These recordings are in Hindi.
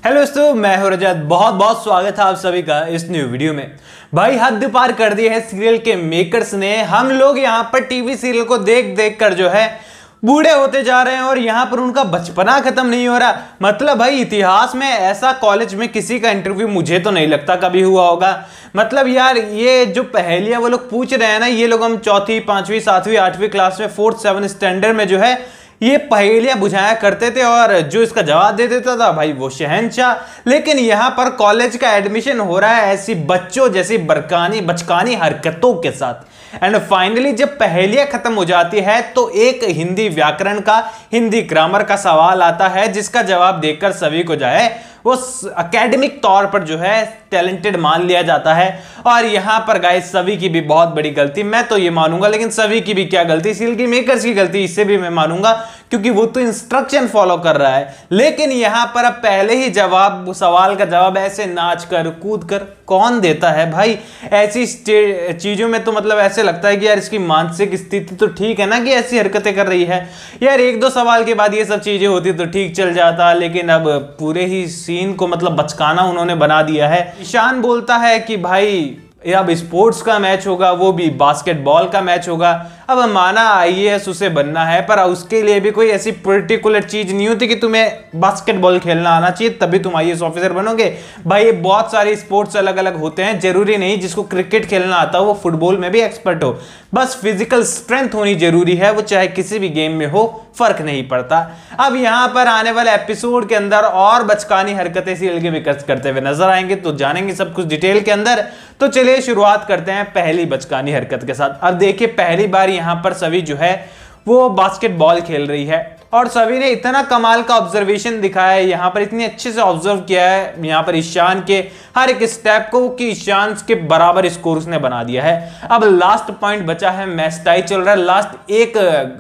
हेलो दोस्तों, मैं हूं रजत। बहुत बहुत स्वागत है आप सभी का इस न्यू वीडियो में। भाई हद पार कर दी है सीरियल के मेकर्स ने। हम लोग यहाँ पर टीवी सीरियल को देख देख कर जो है बूढ़े होते जा रहे हैं और यहाँ पर उनका बचपना खत्म नहीं हो रहा। मतलब भाई इतिहास में ऐसा कॉलेज में किसी का इंटरव्यू मुझे तो नहीं लगता कभी हुआ होगा। मतलब यार ये जो पहेलियां वो लोग पूछ रहे हैं ना, ये लोग हम चौथी पांचवी सातवीं आठवीं क्लास में फोर्थ सेवन स्टैंडर्ड में जो है ये पहेलियां बुझाया करते थे और जो इसका जवाब दे देता था भाई वो शहंशाह। लेकिन यहां पर कॉलेज का एडमिशन हो रहा है ऐसी बच्चों जैसी बचकानी हरकतों के साथ। एंड फाइनली जब पहेलियां खत्म हो जाती है तो एक हिंदी व्याकरण का, हिंदी ग्रामर का सवाल आता है जिसका जवाब देकर सभी को जो है वो एकेडमिक तौर पर जो है टैलेंटेड मान लिया जाता है। और यहां पर गाइस सभी की भी बहुत बड़ी गलती, मैं तो ये मानूंगा, लेकिन सभी की भी क्या गलती, सीरियल की मेकर्स की गलती, इससे भी मैं मानूंगा क्योंकि वो तो इंस्ट्रक्शन फॉलो कर रहा है। लेकिन यहां पर अब पहले ही सवाल का जवाब ऐसे नाच कर कूद कर कौन देता है भाई? ऐसी चीजों में तो मतलब ऐसे लगता है कि यार इसकी मानसिक स्थिति तो ठीक है ना कि ऐसी हरकतें कर रही है। यार एक दो सवाल के बाद ये सब चीजें होती तो ठीक चल जाता, लेकिन अब पूरे ही सीन को मतलब बचकाना उन्होंने बना दिया है। ईशान बोलता है कि भाई अब स्पोर्ट्स का मैच होगा, वो भी बास्केटबॉल का मैच होगा। अब माना आईएएस उसे बनना है, पर उसके लिए भी कोई ऐसी पर्टिकुलर चीज नहीं होती कि तुम्हें बास्केटबॉल खेलना आना चाहिए तभी तुम आईएएस ऑफिसर बनोगे। भाई ये बहुत सारे स्पोर्ट्स अलग अलग होते हैं, जरूरी नहीं जिसको क्रिकेट खेलना आता हो वो फुटबॉल में भी एक्सपर्ट हो। बस फिजिकल स्ट्रेंथ होनी जरूरी है, वो चाहे किसी भी गेम में हो, फर्क नहीं पड़ता। अब यहां पर आने वाले एपिसोड के अंदर और बचकानी हरकतें सीरियल के विकर्स करते हुए नजर आएंगे, तो जानेंगे सब कुछ डिटेल के अंदर। तो चलिए शुरुआत करते हैं पहली बचकानी हरकत के साथ। अब देखिए पहली बार यहां पर सभी जो है वो बास्केटबॉल खेल रही है और सभी ने इतना कमाल का ऑब्जर्वेशन दिखाया है, यहाँ पर इतनी अच्छे से ऑब्जर्व किया है यहाँ पर ईशान के हर एक स्टेप को कि ईशान के बराबर स्कोर उसने बना दिया है। अब लास्ट पॉइंट बचा है, मैच टाई चल रहा है, लास्ट एक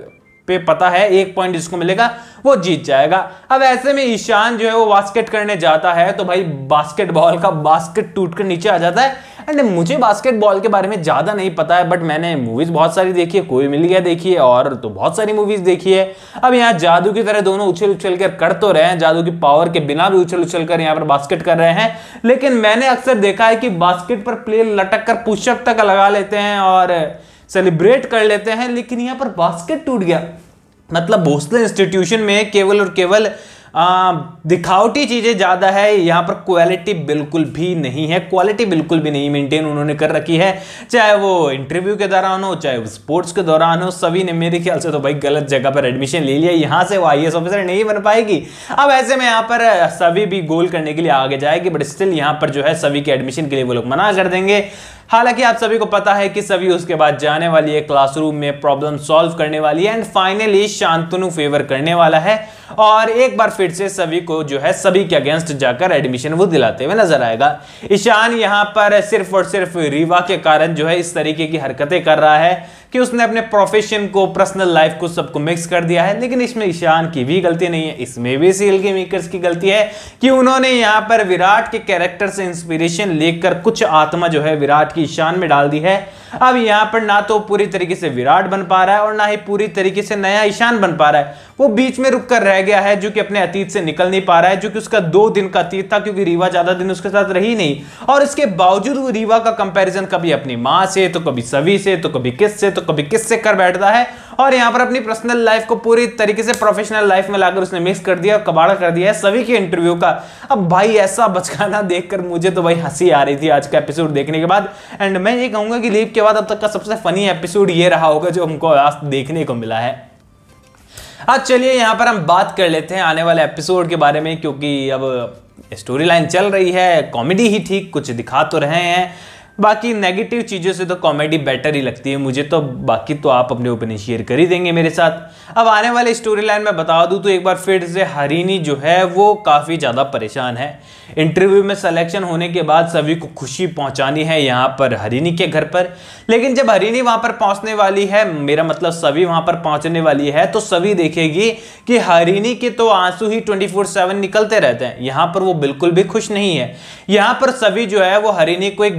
पे पता है एक पॉइंट जिसको मिलेगा वो जीत जाएगा। अब ऐसे में ईशान जो है वो बास्केट करने जाता है तो भाई बास्केटबॉल का बास्केट टूटकर नीचे आ जाता है। एंड मुझे बास्केटबॉल के बारे में ज्यादा नहीं पता है, बट मैंने मूवीज बहुत सारी देखी है, कोई मिल गया देखी है और तो बहुत सारी मूवीज देखी है। अब यहाँ जादू की तरह दोनों उछल उछल कर तो रहे हैं, जादू की पावर के बिना भी उछल उछल कर यहाँ पर बास्केट कर रहे हैं। लेकिन मैंने अक्सर देखा है कि बास्केट पर प्लेयर लटक कर पुशअप तक लगा लेते हैं और सेलिब्रेट कर लेते हैं, लेकिन यहाँ पर बास्केट टूट गया। मतलब भोसले इंस्टीट्यूशन में केवल और केवल दिखावटी चीजें ज्यादा है, यहाँ पर क्वालिटी बिल्कुल भी नहीं है, क्वालिटी बिल्कुल भी नहीं मेंटेन उन्होंने कर रखी है। चाहे वो इंटरव्यू के दौरान हो, चाहे वो स्पोर्ट्स के दौरान हो, सभी ने मेरे ख्याल से तो भाई गलत जगह पर एडमिशन ले लिया, यहाँ से वो आईएएस ऑफिसर नहीं बन पाएगी। अब ऐसे में यहाँ पर सभी भी गोल करने के लिए आगे जाएगी, बट स्टिल यहाँ पर जो है सभी के एडमिशन के लिए वो लोग मना कर देंगे। हालांकि आप सभी को पता है कि सभी उसके बाद जाने वाली है क्लासरूम में, प्रॉब्लम सॉल्व करने वाली है एंड फाइनली शांतनु फेवर करने वाला है और एक बार फिर से सभी को जो है सभी के अगेंस्ट जाकर एडमिशन वो दिलाते हुए नजर आएगा। ईशान यहाँ पर सिर्फ और सिर्फ रीवा के कारण जो है इस तरीके की हरकतें कर रहा है कि उसने अपने प्रोफेशन को, पर्सनल लाइफ को सबको मिक्स कर दिया है। लेकिन इसमें ईशान की भी गलती नहीं है, इसमें भी सीरियल के मेकर्स की गलती है कि उन्होंने यहाँ पर विराट के कैरेक्टर से इंस्पिरेशन लेकर कुछ आत्मा जो है विराट की ईशान में डाल दी है। अब यहाँ पर ना तो पूरी तरीके से विराट बन पा रहा है और ना ही पूरी तरीके से नया ईशान बन पा रहा है, वो बीच में रुक कर रह गया है जो कि अपने अतीत से निकल नहीं पा रहा है, जो कि उसका 2 दिन का अतीत था क्योंकि रीवा ज्यादा दिन उसके साथ रही नहीं। और इसके बावजूद वो रीवा का कंपैरिजन कभी अपनी माँ से, तो कभी सभी से, तो कभी किस से, तो कभी किस से कर बैठता है और यहाँ पर अपनी पर्सनल लाइफ को पूरी तरीके से प्रोफेशनल लाइफ में लाकर उसने मिक्स कर दिया और कबाड़ा कर दिया है सभी के इंटरव्यू का। अब भाई ऐसा बचकाना देखकर मुझे तो भाई हंसी आ रही थी आज का एपिसोड देखने के बाद। एंड मैं ये कहूंगा कि लीव के बाद अब तक का सबसे फनी एपिसोड ये रहा होगा जो हमको आज देखने को मिला है। आज चलिए यहाँ पर हम बात कर लेते हैं आने वाले एपिसोड के बारे में, क्योंकि अब स्टोरी लाइन चल रही है, कॉमेडी ही ठीक कुछ दिखा तो रहे हैं, बाकी नेगेटिव चीज़ों से तो कॉमेडी बेटर ही लगती है मुझे तो। बाकी तो आप अपने ओपिनियन शेयर कर ही देंगे मेरे साथ। अब आने वाले स्टोरी लाइन में बता दूं तो एक बार फिर से हरिणी जो है वो काफ़ी ज़्यादा परेशान है। इंटरव्यू में सिलेक्शन होने के बाद सभी को खुशी पहुंचानी है यहाँ पर हरिणी के घर पर, लेकिन जब हरिणी वहाँ पर पहुँचने वाली है, मेरा मतलब सभी वहाँ पर पहुँचने वाली है, तो सभी देखेगी कि हरिणी के तो आंसू ही 24/7 निकलते रहते हैं। यहाँ पर वो बिल्कुल भी खुश नहीं है। यहाँ पर सभी जो है वो हरिणी को एक दिलासा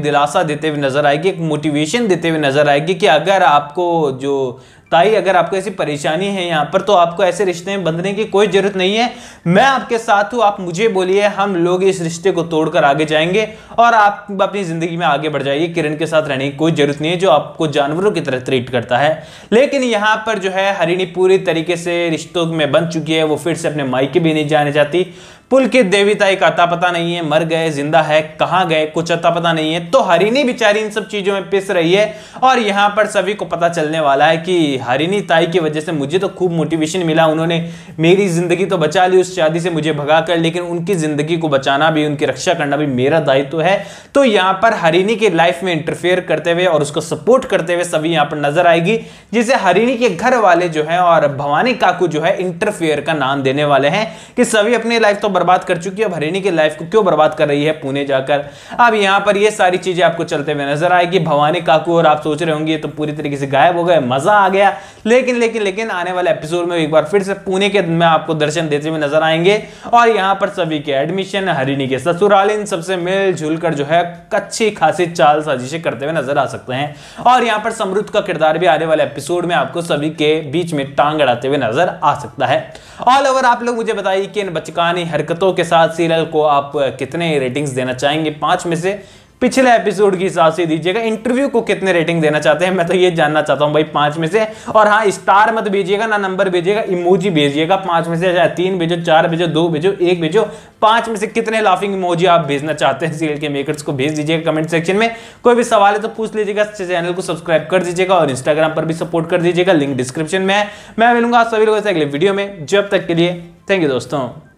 भरोसा देते हुए नजर आएगी, एक मोटिवेशन देते हुए नजर आएगी कि अगर आपको जो ताई अगर आपको ऐसी परेशानी है यहाँ पर तो आपको ऐसे रिश्ते में बंधने की कोई जरूरत नहीं है, मैं आपके साथ हूँ, आप मुझे बोलिए, हम लोग इस रिश्ते को तोड़कर आगे जाएंगे और आप अपनी जिंदगी में आगे बढ़ जाइए। किरण के साथ रहने की कोई जरूरत नहीं है जो आपको जानवरों की तरह ट्रीट करता है। लेकिन यहाँ पर जो है हरिणी पूरी तरीके से रिश्तों में बंध चुकी है, वो फिर से अपने मायके भी नहीं जाने चाहती। पुलकित देवीताई का अता पता नहीं है, मर गए जिंदा है कहां गए कुछ अता पता नहीं है, तो हरिणी बेचारी इन सब चीजों में पिस रही है। और यहां पर सभी को पता चलने वाला है कि हरिणी ताई की वजह से मुझे तो खूब मोटिवेशन मिला, उन्होंने मेरी जिंदगी तो बचा ली उस शादी से मुझे भगाकर, लेकिन उनकी जिंदगी को बचाना भी, उनकी रक्षा करना भी मेरा दायित्व है। तो यहां पर हरिणी की लाइफ में इंटरफेयर करते हुए और उसको सपोर्ट करते हुए सभी यहां पर नजर आएगी, जिसे हरिणी के घर वाले जो है और भवानी काकू जो है इंटरफेयर का नाम देने वाले हैं कि सभी अपनी लाइफ तो बर्बाद कर चुकी है, अब हरिणी की लाइफ को क्यों बर्बाद कर रही है पुणे जाकर। अब यहां पर ये सारी चीजें आपको चलते हुए नजर आएगी। भवानी काकू और आप सोच रहे होंगे तो पूरी तरीके से गायब हो गए, मजा आ गया, लेकिन लेकिन लेकिन आने वाले एपिसोड में एक बार फिर से पुणे के में आपको दर्शन देते हुए नजर आएंगे। और यहां पर सभी के एडमिशन, हरिणी के ससुराल, इन सबसे मिलजुल कर जो है अच्छी खासी चाल साजिशें करते हुए नजर आ सकते हैं। और यहां पर समृद्ध का किरदार भी आने वाले एपिसोड में आपको सभी के बीच में टांग अड़ाते हुए नजर आ सकता है। ऑल ओवर आप लोग मुझे बताइए कि इन बचकानी हरकतों के साथ सीरियल को आप कितने रेटिंग्स देना चाहेंगे 5 में से। पिछले एपिसोड के हिसाब से दीजिएगा। इंटरव्यू को कितने रेटिंग देना चाहते हैं, मैं तो ये जानना चाहता हूं भाई 5 में से। और हाँ, स्टार मत भेजिएगा ना नंबर भेजिएगा, इमोजी भेजिएगा 5 में से, चाहे 3 भेजो, 4 भेजो, 2 भेजो, 1 भेजो। 5 में से कितने लाफिंग इमोजी आप भेजना चाहते हैं सीरियल के मेकर्स को भेज दीजिएगा कमेंट सेक्शन में। कोई भी सवाल है तो पूछ लीजिएगा, चैनल को सब्सक्राइब कर दीजिएगा और इंस्टाग्राम पर भी सपोर्ट कर दीजिएगा, लिंक डिस्क्रिप्शन में है। मैं मिलूंगा सभी लोगों से अगले वीडियो में, जब तक के लिए थैंक यू दोस्तों।